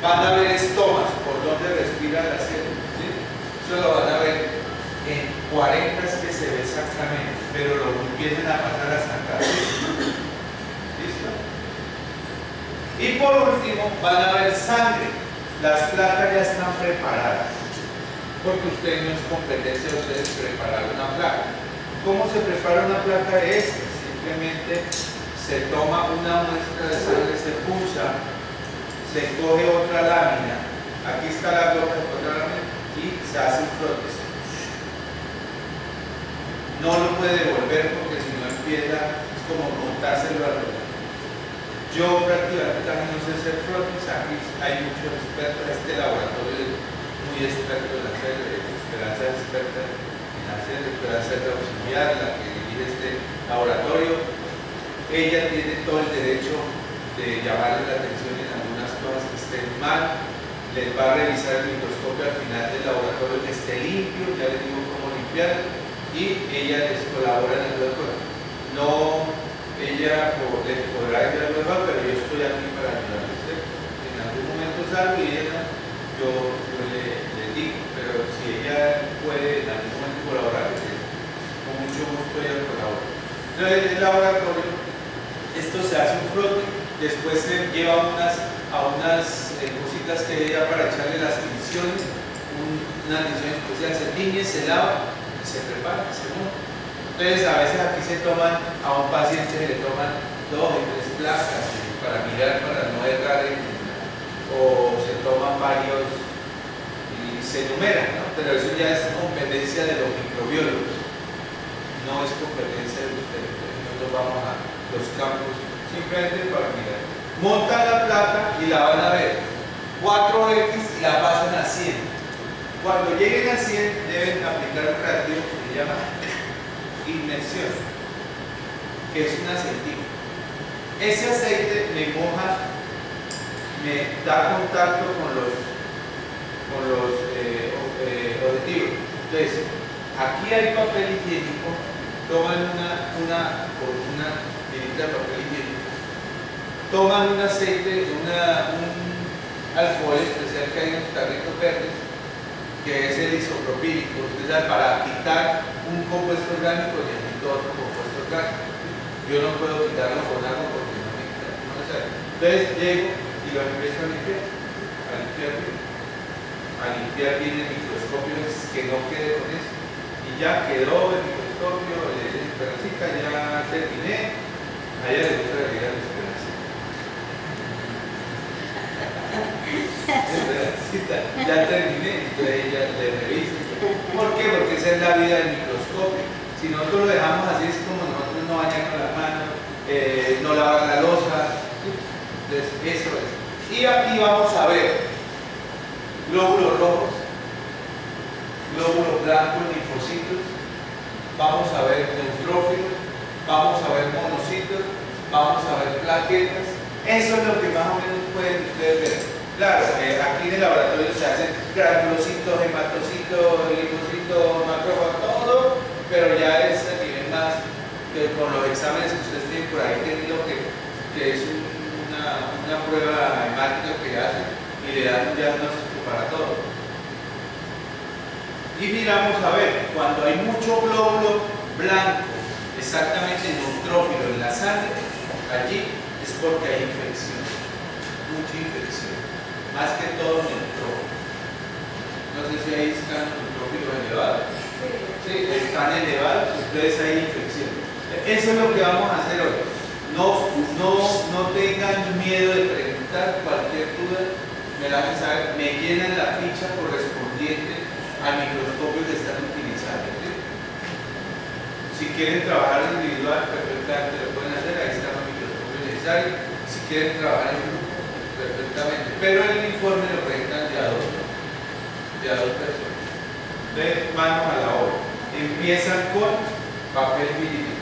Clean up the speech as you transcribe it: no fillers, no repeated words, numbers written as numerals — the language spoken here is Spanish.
van a ver estomas, por donde respira la célula, ¿sí? Eso lo van a ver en 40 que se ve exactamente, pero lo empiezan a pasar hasta acá. ¿Listo? Y por último van a ver sangre. Las placas ya están preparadas, porque usted no es competencia de ustedes preparar una placa. ¿Cómo se prepara una placa de esta? Simplemente se toma una muestra de sangre, se pulsa, se coge otra lámina, aquí está la gota de otra lámina y se hace un frote. No lo puede devolver porque si no empieza, es como montárselo al reloj. Yo prácticamente también no sé hacer frotis, aquí hay muchos expertos, este laboratorio es muy experto en hacer, Esperanza es experta en hacer, Esperanza es la auxiliar, la que dirige este laboratorio. Ella tiene todo el derecho de llamarle la atención en algunas cosas que estén mal, les va a revisar el microscopio al final del laboratorio que esté limpio, ya les digo cómo limpiar, y ella les colabora en algunas cosas. No, ella les podrá ayudar mejor, pero yo estoy aquí para ayudarles. En algún momento salgo y ella, yo le digo, pero si ella puede en algún momento colaborar, con mucho gusto ella colabora. Entonces, en el laboratorio, esto se hace un frote, después se lleva a unas cositas que ella para echarle las tinciones, una tinción especial, se tiñe, se lava, se prepara, se monta. Entonces a veces aquí se toman, a un paciente se le toman 2 o 3 placas para mirar, para no errar, o se toman varios y se enumeran, ¿no? Pero eso ya es competencia de los microbiólogos, no es competencia de ustedes. Nosotros vamos a los campos simplemente para mirar. Montan la placa y la van a ver 4X y la pasan a 100. Cuando lleguen a 100 deben aplicar un reactivo que se llama inmersión, que es un aceite. Ese aceite me moja, me da contacto con los objetivos. Entonces, aquí hay papel higiénico, toman una tirita de papel higiénico, toman un aceite, un alcohol especial que hay en los tarritos verdes, que es el isopropílico, para quitar un compuesto orgánico necesito otro compuesto orgánico. Yo no puedo quitarlo con agua porque no me quita. Entonces llego y lo empiezo a limpiar bien el microscopio, que no quede con eso. Y ya quedó el microscopio, Esperancita, ya terminé. A ella le gusta la vida de Esperancita, ya terminé, entonces ella le revisa. ¿Por qué? Porque esa es la vida del microscopio. Si nosotros lo dejamos así, es como nosotros no bañamos las manos, no lavar la losa. Entonces, eso es. Y aquí vamos a ver glóbulos rojos, glóbulos blancos, linfocitos, vamos a ver neutrófilos, vamos a ver monocitos, vamos a ver plaquetas. Eso es lo que más o menos pueden ustedes ver. Claro, aquí en el laboratorio se hacen granulocitos, hematocitos, linfocitos, macrófagos, todo, pero ya es a nivel más que con los exámenes que ustedes tienen por ahí tenido, que es una prueba hemática que hacen y le dan un diagnóstico para todo. Y miramos a ver, cuando hay mucho glóbulo blanco, exactamente neutrófilo en la sangre, allí es porque hay infección, mucha infección. Más que todo neutrófilo. No sé si ahí están los neutrófilos elevados. Sí, están elevados, entonces hay infección. Eso es lo que vamos a hacer hoy. No tengan miedo de preguntar cualquier duda, me la hacen saber, me llenan la ficha correspondiente al microscopio que están utilizando. ¿Sí? Si quieren trabajar individual, perfectamente lo pueden hacer, ahí están los microscopios necesarios. Si quieren trabajar en grupo, perfectamente, pero el informe lo presentan de a dos personas. Entonces, manos a la obra. Empiezan con papel higiénico.